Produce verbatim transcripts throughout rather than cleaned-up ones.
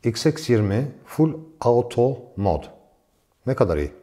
X X yirmi Full Auto Mod. Ne kadar iyi.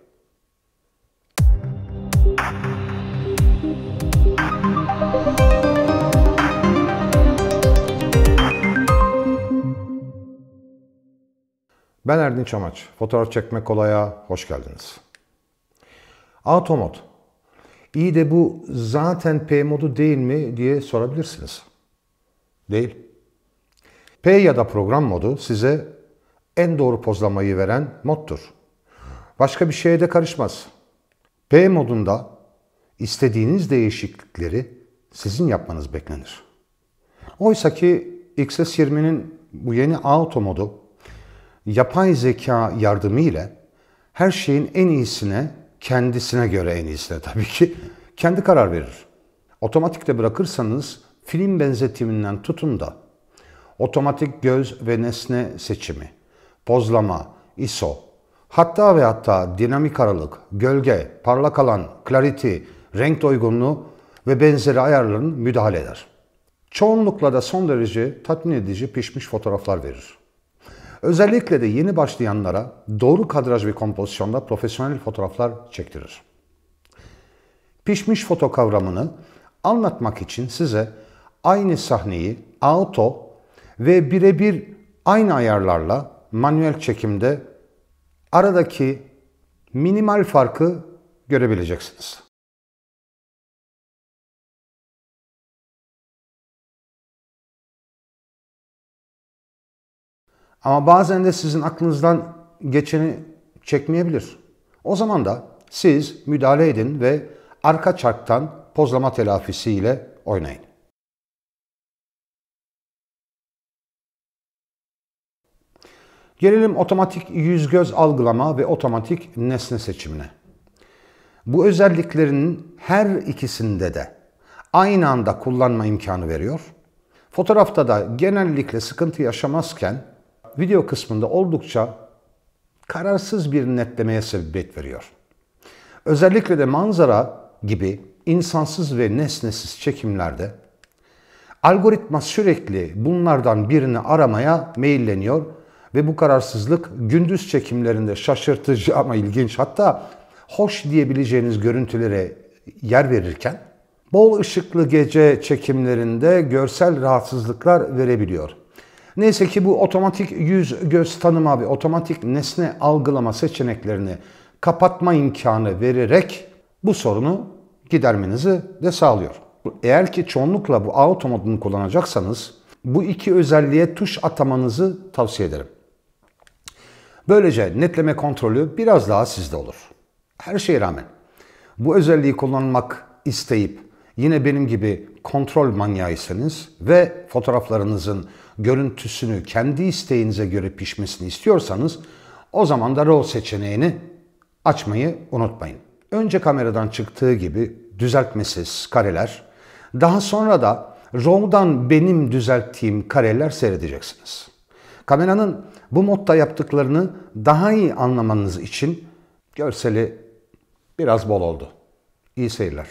Ben Erdinç Amaç. Fotoğraf çekmek kolaya hoş geldiniz. Auto Mod. İyi de bu zaten P modu değil mi diye sorabilirsiniz. Değil. P ya da program modu size en doğru pozlamayı veren moddur. Başka bir şeye de karışmaz. P modunda istediğiniz değişiklikleri sizin yapmanız beklenir. Oysa ki X S yirminin bu yeni auto modu yapay zeka yardımıyla her şeyin en iyisine, kendisine göre en iyisine tabii ki kendi karar verir. Otomatikte bırakırsanız film benzetiminden tutun da otomatik göz ve nesne seçimi, pozlama, I S O, hatta ve hatta dinamik aralık, gölge, parlak alan, clarity, renk doygunluğu ve benzeri ayarların müdahale eder. Çoğunlukla da son derece tatmin edici pişmiş fotoğraflar verir. Özellikle de yeni başlayanlara doğru kadraj ve kompozisyonda profesyonel fotoğraflar çektirir. Pişmiş foto kavramını anlatmak için size aynı sahneyi auto ve birebir aynı ayarlarla manuel çekimde aradaki minimal farkı görebileceksiniz. Ama bazen de sizin aklınızdan geçeni çekmeyebilir. O zaman da siz müdahale edin ve arka çarktan pozlama telafisiyle oynayın. Gelelim otomatik yüz göz algılama ve otomatik nesne seçimine. Bu özelliklerinin her ikisinde de aynı anda kullanma imkanı veriyor. Fotoğrafta da genellikle sıkıntı yaşamazken video kısmında oldukça kararsız bir netlemeye sebebiyet veriyor. Özellikle de manzara gibi insansız ve nesnesiz çekimlerde algoritma sürekli bunlardan birini aramaya meyilleniyor ve bu kararsızlık gündüz çekimlerinde şaşırtıcı ama ilginç, hatta hoş diyebileceğiniz görüntülere yer verirken bol ışıklı gece çekimlerinde görsel rahatsızlıklar verebiliyor. Neyse ki bu otomatik yüz göz tanıma ve otomatik nesne algılama seçeneklerini kapatma imkanı vererek bu sorunu gidermenizi de sağlıyor. Eğer ki çoğunlukla bu auto modunu kullanacaksanız bu iki özelliğe tuş atamanızı tavsiye ederim. Böylece netleme kontrolü biraz daha sizde olur. Her şeye rağmen bu özelliği kullanmak isteyip yine benim gibi kontrol manyağıysanız ve fotoğraflarınızın görüntüsünü kendi isteğinize göre pişmesini istiyorsanız o zaman da RAW seçeneğini açmayı unutmayın. Önce kameradan çıktığı gibi düzeltmesiz kareler, daha sonra da RAW'dan benim düzelttiğim kareler seyredeceksiniz. Kameranın bu modda yaptıklarını daha iyi anlamanız için görseli biraz bol oldu. İyi seyirler.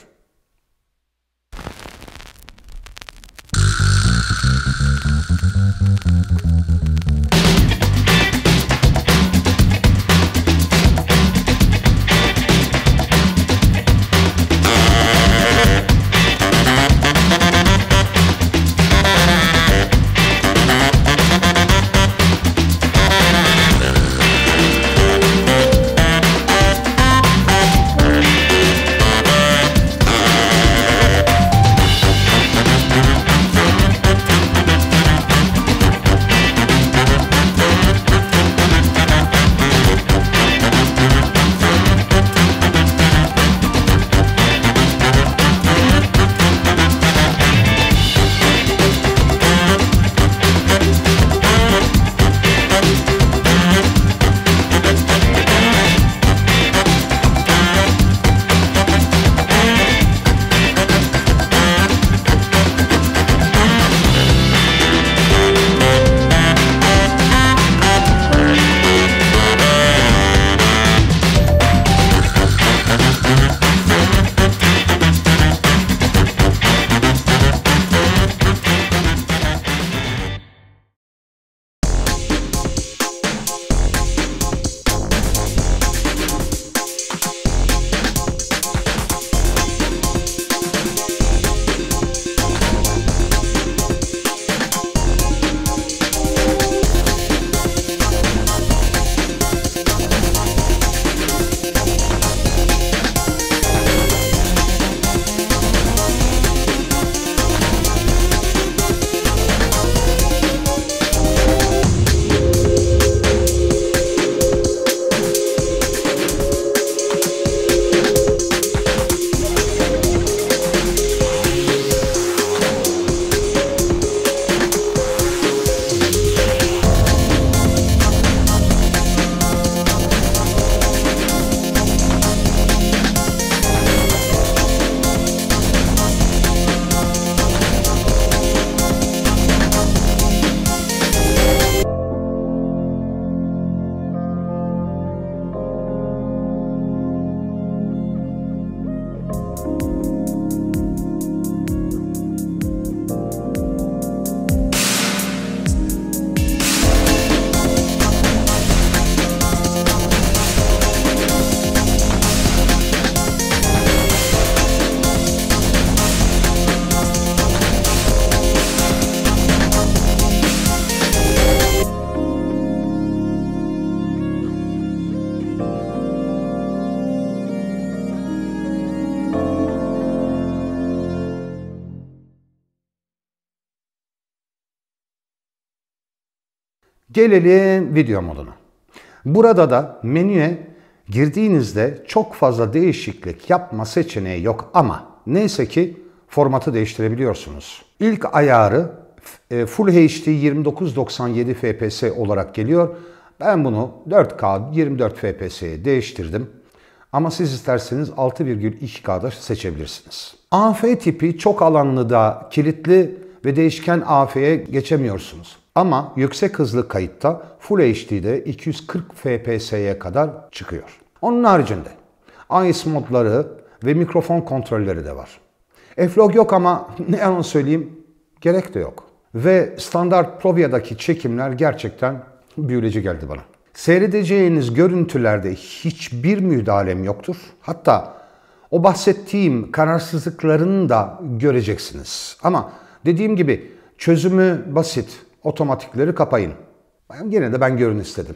Gelelim video moduna. Burada da menüye girdiğinizde çok fazla değişiklik yapma seçeneği yok ama neyse ki formatı değiştirebiliyorsunuz. İlk ayarı Full H D yirmi dokuz doksan yedi F P S olarak geliyor. Ben bunu dört K yirmi dört F P S'ye değiştirdim. Ama siz isterseniz altı virgül iki K'da seçebilirsiniz. A F tipi çok alanlı da kilitli ve değişken A F'ye geçemiyorsunuz. Ama yüksek hızlı kayıtta Full H D'de iki yüz kırk F P S'ye kadar çıkıyor. Onun haricinde I S modları ve mikrofon kontrolleri de var. F-Log yok ama ne yalan söyleyeyim gerek de yok. Ve standart Provia'daki çekimler gerçekten büyüleyici geldi bana. Seyredeceğiniz görüntülerde hiçbir müdahalem yoktur. Hatta o bahsettiğim kararsızlıklarını da göreceksiniz. Ama dediğim gibi çözümü basit. Otomatikleri kapayın. Yine de ben görün istedim.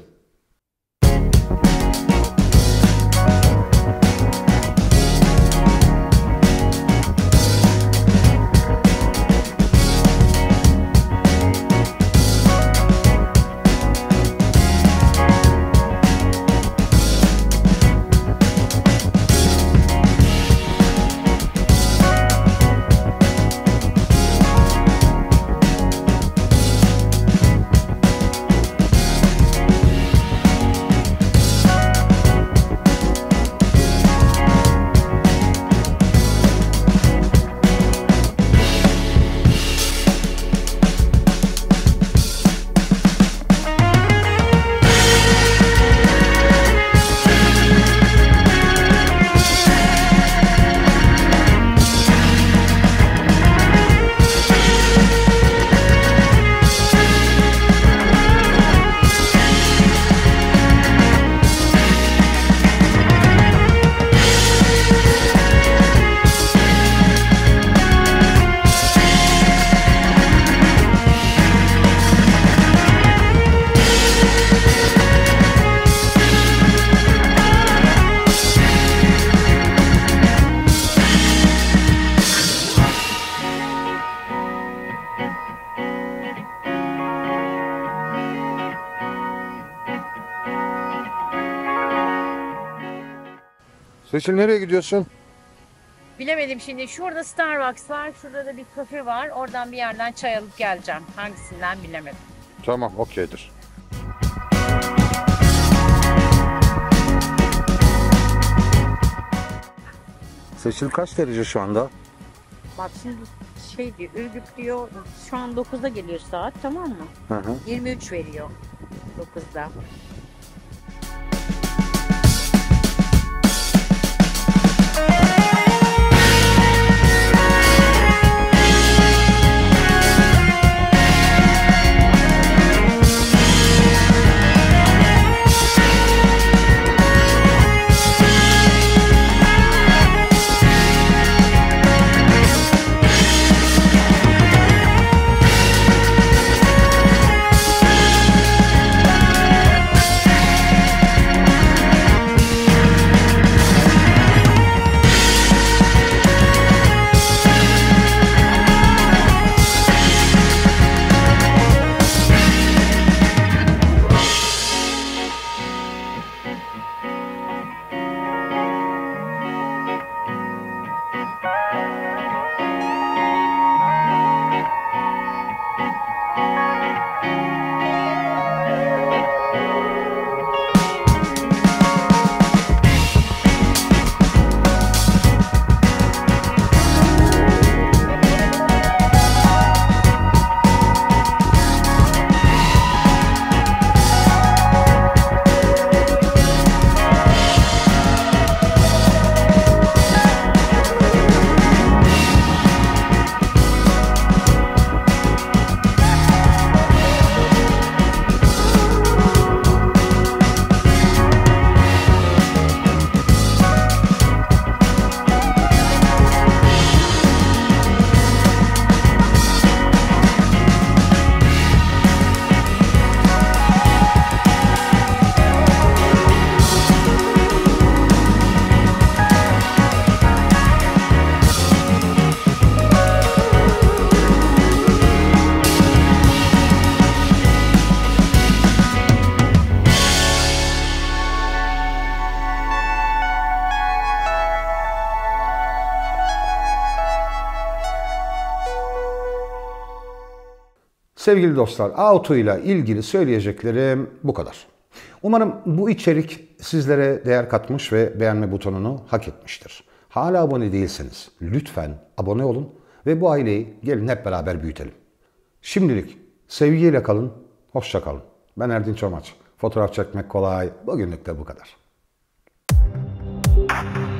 Seçil, nereye gidiyorsun? Bilemedim şimdi. Şurada Starbucks var. Şurada da bir kafe var. Oradan bir yerden çay alıp geleceğim. Hangisinden bilemedim. Tamam, okeydir. Seçil, kaç derece şu anda? Bak şimdi şey diyor, Ürgüp diyor. Şu an dokuzda geliyor saat, tamam mı? Hı hı. yirmi üç veriyor dokuzda. Sevgili dostlar, auto ile ilgili söyleyeceklerim bu kadar. Umarım bu içerik sizlere değer katmış ve beğenme butonunu hak etmiştir. Hala abone değilseniz lütfen abone olun ve bu aileyi gelin hep beraber büyütelim. Şimdilik sevgiyle kalın, hoşça kalın. Ben Erdinç Omaç. Fotoğraf çekmek kolay, bugünlük de bu kadar.